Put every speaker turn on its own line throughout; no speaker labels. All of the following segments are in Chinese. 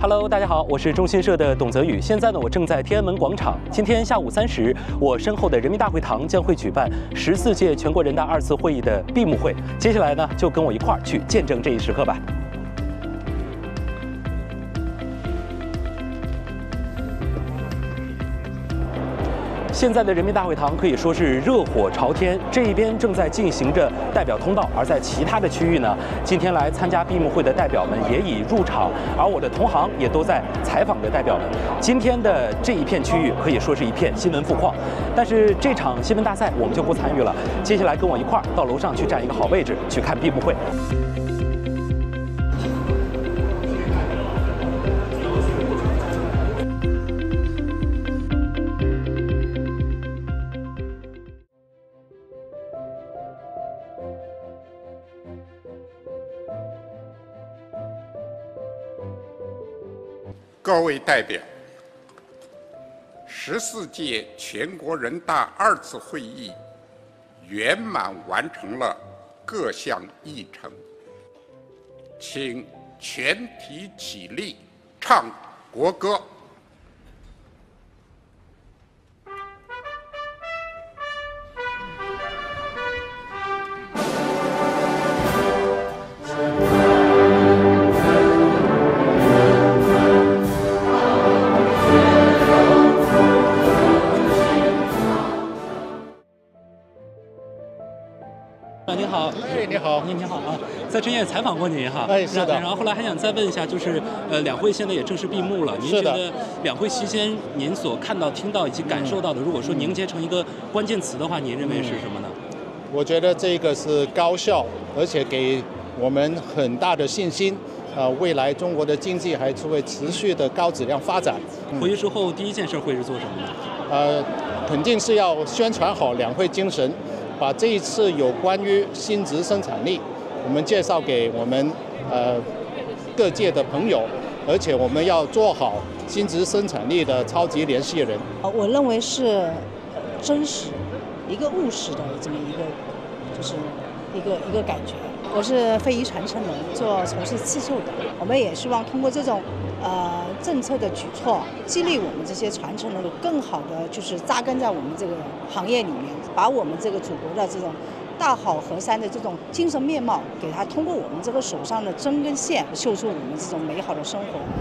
Hello， 大家好，我是中新社的董泽宇。现在呢，我正在天安门广场。今天下午3时，我身后的人民大会堂将会举办14届全国人大2次会议的闭幕会。接下来呢，就跟我一块儿去见证这一时刻吧。 现在的人民大会堂可以说是热火朝天，这一边正在进行着代表通道，而在其他的区域呢，今天来参加闭幕会的代表们也已入场，而我的同行也都在采访着代表们。今天的这一片区域可以说是一片新闻富矿，但是这场新闻大赛我们就不参与了。接下来跟我一块儿到楼上去占一个好位置，去看闭幕会。
各位代表，14届全国人大2次会议圆满完成了各项议程，请全体起立，唱国歌。
您好，
哎，你好，
您好啊，在之前也采访过您哈，
哎，是的。
然后后来还想再问一下，就是两会现在也正式闭幕了，您觉得两会期间您所看到、听到以及感受到的，如果说凝结成一个关键词的话，您认为是什么呢？
我觉得这个是高效，而且给我们很大的信心。未来中国的经济还是会持续的高质量发展。
回去之后第一件事会是做什么呢？
肯定是要宣传好两会精神。 把这一次有关于新质生产力，我们介绍给我们各界的朋友，而且我们要做好新质生产力的超级联系人。
我认为是真实、一个务实的这么一个，就是一个感觉。我是非遗传承人，从事刺绣的，我们也希望通过这种政策的举措，激励我们这些传承人更好的就是扎根在我们这个行业里面，把我们这个祖国的这种大好河山的这种精神面貌，给它通过我们这个手上的针跟线，绣出我们这种美好的生活。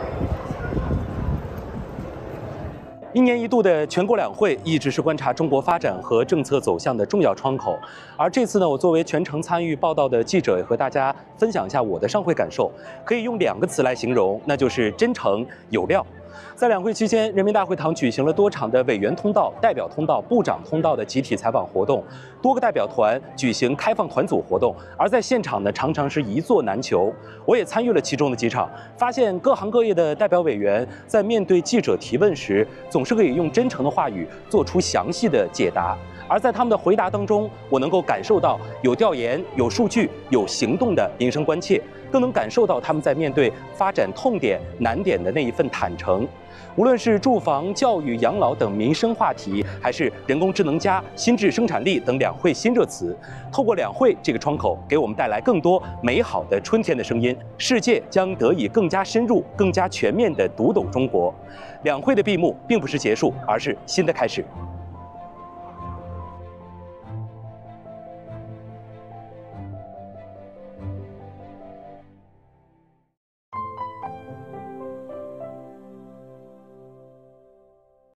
1年1度的全国两会一直是观察中国发展和政策走向的重要窗口，而这次呢，我作为全程参与报道的记者，也和大家分享一下我的上会感受，可以用2个词来形容，那就是真诚有料。 在两会期间，人民大会堂举行了多场的委员通道、代表通道、部长通道的集体采访活动，多个代表团举行开放团组活动，而在现场呢，常常是一座难求。我也参与了其中的几场，发现各行各业的代表委员在面对记者提问时，总是可以用真诚的话语做出详细的解答。 而在他们的回答当中，我能够感受到有调研、有数据、有行动的民生关切，更能感受到他们在面对发展痛点、难点的那一份坦诚。无论是住房、教育、养老等民生话题，还是人工智能加、新质生产力等两会新热词，透过两会这个窗口，给我们带来更多美好的春天的声音。世界将得以更加深入、更加全面地读懂中国。两会的闭幕并不是结束，而是新的开始。